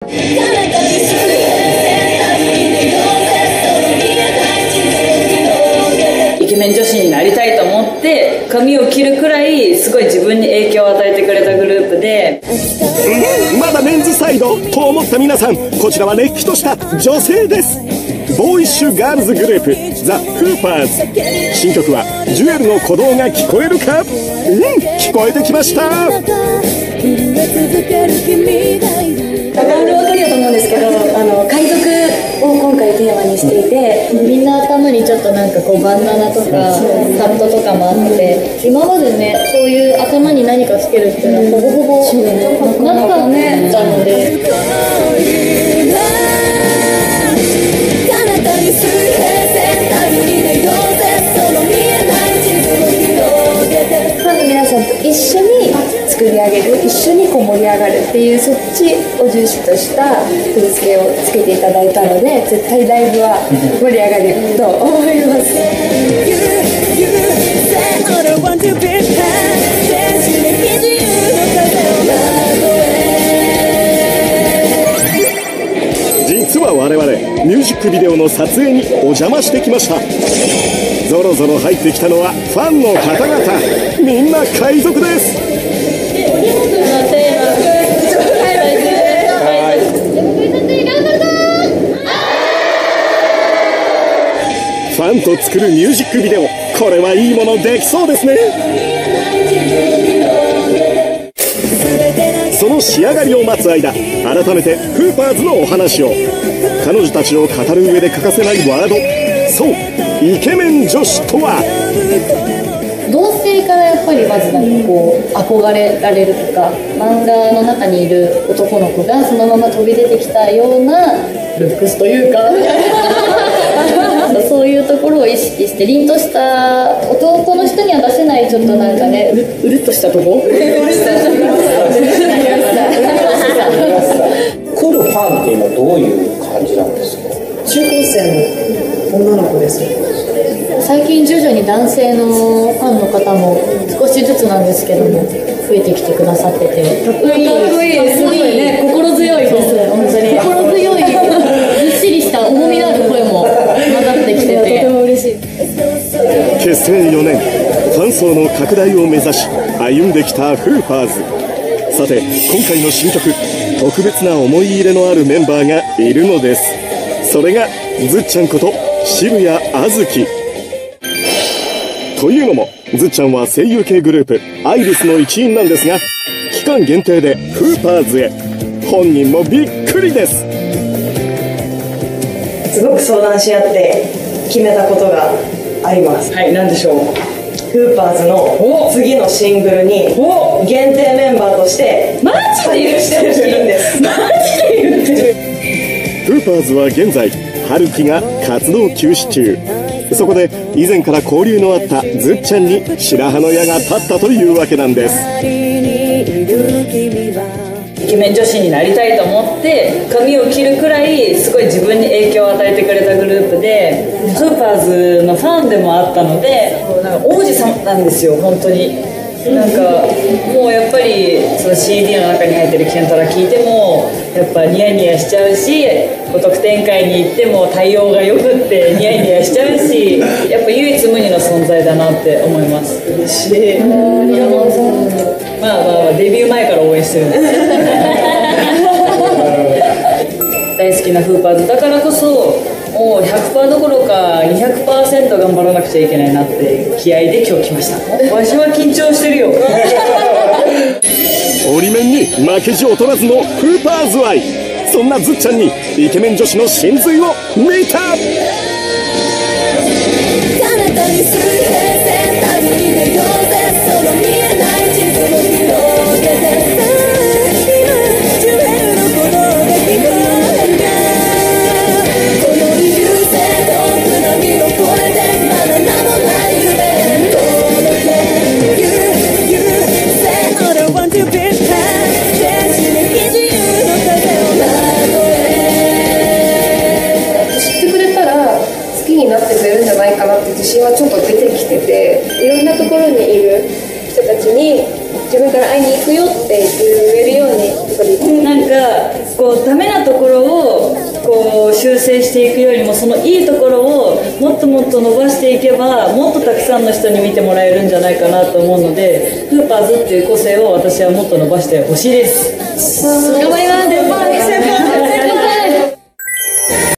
イケメン女子になりたいと思って髪を切るくらいすごい自分に影響を与えてくれたグループで、 まだメンズサイドと思った皆さん、こちらはれっきとした女性です。ボーイッシュガールズグループザ・フーパーズ。新曲はジュエルの鼓動が聞こえるか。聞こえてきました。 分かる分かりだと思うんですけど、海賊を今回テーマにしていて、みんな頭にちょっとなんかこうバンダナとかハットとかもあって、今までね、そういう頭に何かつけるっていうのはほぼほぼなかったので、ファンの皆さんと一緒に作り上げる、一緒にこう盛り上がるっていう、そっちを重視とした振り付けをつけていただいたので、絶対ライブは盛り上がると思います。 実は我々ミュージックビデオの撮影にお邪魔してきました。ぞろぞろ入ってきたのはファンの方々。みんな海賊です。ファンと作るミュージックビデオ、これはいいものできそうですね。その仕上がりを待つ間、改めてフーパーズのお話を。彼女たちを語る上で欠かせないワード、そう、イケメン女子とは。 同性からやっぱりまずなんかこう憧れられるとか、漫画の中にいる男の子がそのまま飛び出てきたようなルックスというかそういうところを意識して、凛とした男の人には出せないちょっとなんかね、うるっとしたとこ来るファンっていうのはどういう感じなんですか？ 中高生の女の子です。 最近徐々に男性のファンの方も少しずつなんですけども増えてきてくださってて、かっこいい、すごいね、心強いです。本当に心強い、ずっしりした重みのある声も混ざってきてて、とても嬉しい。 結成4年、ファン層の拡大を目指し歩んできたフーパーズ。さて、今回の新曲、特別な思い入れのあるメンバーがいるのです。それがずっちゃんこと渋谷あずき。というのも、ずっちゃんは声優系グループアイリスの一員なんですが、期間限定でフーパーズへ。本人もびっくりです。 すごく相談し合って決めたことがあります。 はい、なんでしょう。 フーパーズの次のシングルに限定メンバーとしてマジで言ってる。 してほしいんです。 マジで言ってる。 フーパーズは現在、春樹が活動休止中。そこで以前から交流のあったずっちゃんに白羽の矢が立ったというわけなんです。 イケメン女子になりたいと思って髪を切るくらいすごい自分に影響を与えてくれたグループで、フーパーズのファンでもあったので、なんか王子様なんですよ本当に。なんかもうやっぱりその CD の中に入ってるケンタラ聞いてもやっぱニヤニヤしちゃうし、特典会に行っても対応がよくってニヤニヤしちゃうし、やっぱ唯一無二の存在だなって思います。 嬉しい。 まあデビュー前から応援してるんです大好きなフーパーズだからこそ、もう 100% どころか 200% 頑張らなくちゃいけないなって気合で今日来ました。わしは緊張してるよ折り面に負けじ劣らずのフーパーズ愛。そんなずっちゃんにイケメン女子の真髄を見た。 自信はちょっと出てきてなところをこう修正していくよりも、そのいいところをもっともっと伸ばしていけば、もっとたくさんの人に見てもらえるんじゃないかなと思うので、フーパーズっていう個性を私はもっと伸ばしてほしいです。 頑張ります。